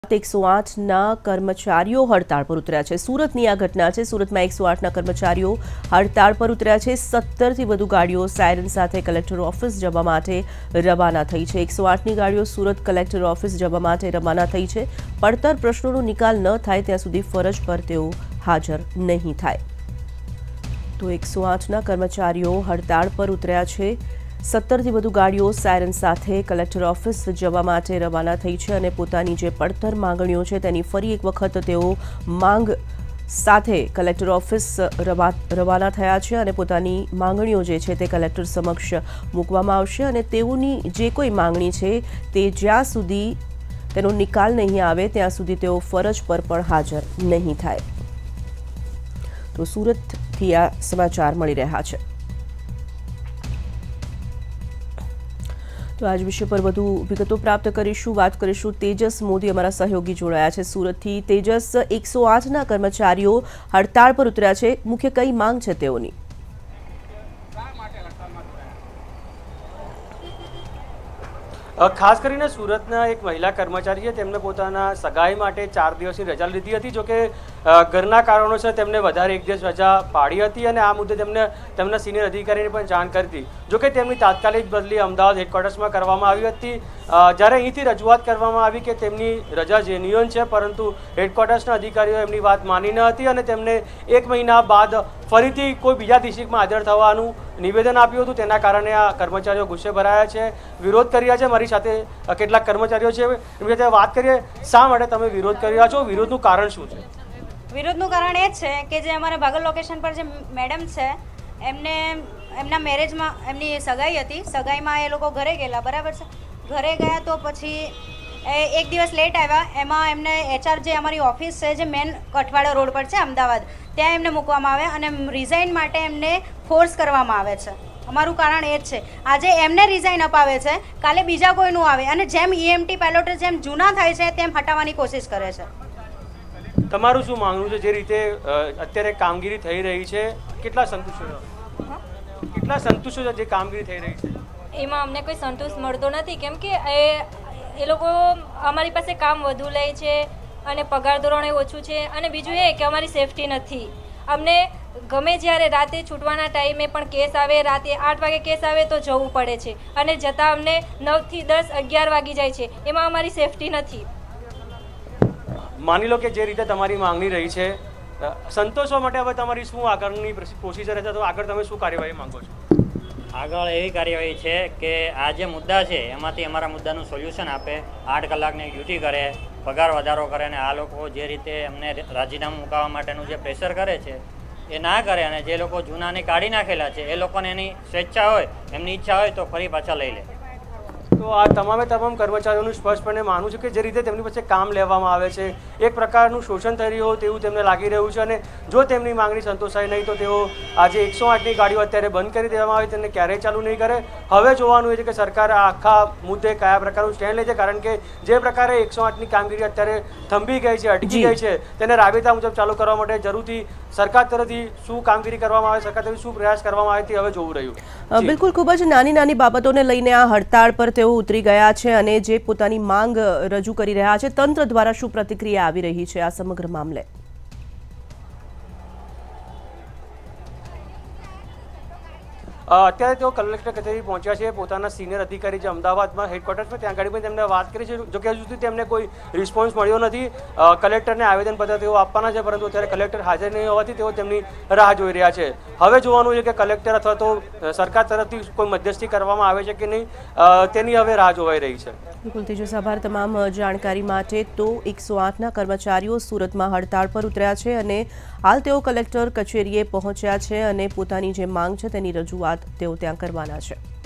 108ના કર્મચારીઓ હડતાળ પર ઉતર્યા છે। સુરતની આ ઘટના છે। સુરતમાં 108ના કર્મચારીઓ હડતાળ પર ઉતર્યા છે। 17થી વધુ ગાડીઓ સાયરન સાથે કલેક્ટર ઓફિસ જવા માટે રવાના થઈ છે। 108ની ગાડીઓ સુરત કલેક્ટર ઓફિસ જવા માટે રવાના થઈ છે। પડતર પ્રશ્નોનો નિકાલ ન થાય ત્યાં સુધી ફરજ પર તેઓ હાજર નહીં થાય। તો 108ના કર્મચારીઓ હડતાળ પર ઉતર્યા છે। 17થી વધુ ગાડીઓ સાયરન સાથે કલેક્ટર ઓફિસ જવા માટે રવાના થઈ છે અને પોતાની જે પડતર માંગણીઓ છે તેની ફરી એક વખત તેઓ માંગ સાથે કલેક્ટર ઓફિસ રવાના થયા છે અને પોતાની માંગણીઓ જે છે તે કલેક્ટર સમક્ષ મૂકવામાં આવશે અને તેઓની જે કોઈ માંગણી છે તે જ્યાં સુધી તેનો નિકાલ નહીં આવે ત્યાં સુધી તેઓ ફરજ પર પણ હાજર નહીં થાય। તો સુરતથી આ સમાચાર મળી રહ્યા છે। तो आज विषय पर વધુ વિગતો પ્રાપ્ત કરીશું। વાત કરીશું તેજસ મોદી અમારા સહયોગી જોડાયા છે સુરતથી। તેજસ, 108ના કર્મચારીઓ હડતાળ પર ઉતર્યા છે, મુખ્ય કઈ માંગ છે તેઓની? ખાસ કરીને સુરતના એક મહિલા કર્મચારી છે, તેમને પોતાના સગાઈ માટે 4 દિવસની રજા લીધી હતી। જોકે ઘરના કારણોસર તેમને વધારે 1 દિવસ રજા પાડી હતી અને આ મુદ્દે તેમના સિનિયર અધિકારીને પણ જાણ કરી હતી। જોકે તેમની તાત્કાલિક બદલી અમદાવાદ હેડક્વાર્ટર્સમાં કરવામાં આવી હતી। જ્યારે અહીંથી રજૂઆત કરવામાં આવી કે તેમની રજા જેન્યુઅન છે, પરંતુ હેડક્વાર્ટર્સના અધિકારીઓ એમની વાત માની ન હતી અને તેમને 1 મહિના બાદ ફરીથી કોઈ બીજા ડિસ્ટ્રિક્ટમાં હાજર થવાનું નિવેદન આપ્યું હતું। તેના કારણે આ કર્મચારીઓ ગુસ્સે ભરાયા છે, વિરોધ કરી રહ્યા છે। મારી સાથે કેટલાક કર્મચારીઓ છે, એમની સાથે વાત કરીએ। શા માટે તમે વિરોધ કરી રહ્યા છો? વિરોધનું કારણ શું છે? વિરોધનું કારણ એ છે કે જે અમારા ભાગલ લોકેશન પર જે મેડમ છે એમને એમના મેરેજમાં એમની સગાઈ હતી। સગાઈમાં એ લોકો ઘરે ગયેલા, બરાબર છે। ઘરે ગયા તો પછી 1 દિવસ લેટ આવ્યા। એમાં એમને HR જે અમારી ઓફિસ છે જે મેન કઠવાડા રોડ પર છે અમદાવાદ, ત્યાં એમને મૂકવામાં આવે અને રિઝાઇન માટે એમને ફોર્સ કરવામાં આવે છે। અમારું કારણ એ જ છે, આજે એમને રિઝાઇન અપાવે છે, કાલે બીજા કોઈનું આવે અને જેમ EMT પાયલોટ જેમ જૂના થાય છે તેમ હટાવવાની કોશિશ કરે છે। તમારું શું માનવું છે? જે રીતે અત્યારે કામગીરી થઈ રહી છે, કેટલા સંતુષ્ટ છો જે કામગીરી થઈ રહી છે? એમાં અમને કોઈ સંતોષ મળતો નથી, કેમ કે એ લોકો અમારી પાસે કામ વધુ લે છે અને પગાર ધોરણ ઓછું છે અને બીજું એ કે અમારી સેફટી નથી। અમને ગમે જ્યારે રાતે છૂટવાના ટાઈમે પણ કેસ આવે, રાતે 8 વાગે કેસ આવે તો જવું પડે છે અને જતાં અમને 9 થી 10, 11 વાગી જાય છે। એમાં અમારી સેફટી નથી। માની લો કે જે રીતે તમારી માંગણી રહી છે, સંતોષવા માટે હવે તમારી શું આગળની પ્રોસિજર છે? તો આગળ તમે શું કાર્યવાહી માંગો છો? આગળ એવી કાર્યવાહી છે કે આ જે મુદ્દા છે એમાંથી અમારા મુદ્દાનું સોલ્યુશન આપે, 8 કલાકની ડ્યુટી કરે, પગાર વધારો કરે અને આ લોકો જે રીતે અમને રાજીનામું મુકાવવા માટેનું જે પ્રેશર કરે છે એ ના કરે અને જે લોકો જૂનાને કાઢી નાખેલા છે એ લોકોને એની સ્વેચ્છા હોય, એમની ઈચ્છા હોય તો ફરી પાછા લઈ લે। તો આ તમામ કર્મચારીઓનું સ્પષ્ટપણે માનવું છે કે જે રીતે તેમની પાસે કામ લેવામાં આવે છે એક પ્રકારનું શોષણ થઈ રહ્યું હોય તેવું તેમને લાગી રહ્યું છે અને જો તેમની માંગણી સંતોષાય નહીં તો તેઓ આજે 108ની ગાડીઓ અત્યારે બંધ કરી દેવામાં આવે, તેને ક્યારેય ચાલુ નહીં કરે। હવે જોવાનું એ છે કે સરકાર આ આખા મુદ્દે કયા પ્રકારનું સ્ટેન્ડ લે છે, કારણ કે જે પ્રકારે 108ની કામગીરી અત્યારે થંભી ગઈ છે, અટકી ગઈ છે, તેને રાબેતા મુજબ ચાલુ કરવા માટે જરૂરથી સરકાર તરફથી શું કામગીરી કરવામાં આવે, સરકાર તરફથી શું પ્રયાસ કરવામાં આવે તે હવે જોવું રહ્યું। બિલકુલ, ખૂબ જ નાની બાબતોને લઈને આ હડતાળ પર તેઓ ઉતરી ગયા છે અને જે પોતાની માંગ રજૂ કરી રહ્યા છે, તંત્ર દ્વારા શું પ્રતિક્રિયા આવી રહી છે આ સમગ્ર મામલે? અત્યારે તેઓ કલેક્ટર કચેરી પહોંચ્યા છે, પોતાના સિનિયર અધિકારી જે અમદાવાદમાં હેડક્વાર્ટર્સમાં ત્યાં આગળ પણ તેમને વાત કરી છે। જોકે હજુ સુધી તેમને કોઈ રિસ્પોન્સ મળ્યો નથી। કલેક્ટરને આવેદનપત્ર તેઓ આપવાના છે, પરંતુ અત્યારે કલેક્ટર હાજર નહીં હોવાથી તેઓ તેમની રાહ જોઈ રહ્યા છે। હવે જોવાનું છે કે કલેક્ટર અથવા તો સરકાર તરફથી કોઈ મધ્યસ્થી કરવામાં આવે છે કે નહીં, તેની હવે રાહ જોવાઈ રહી છે। બિલકુલ તેજસ, આભાર તમામ જાણકારી માટે। તો 108ના કર્મચારીઓ સુરતમાં હડતાળ પર ઉતર્યા છે અને હાલ તેઓ કલેક્ટર કચેરીએ પહોંચ્યા છે અને પોતાની જે માંગ છે તેની રજૂઆત તેઓ ત્યાં કરવાના છે।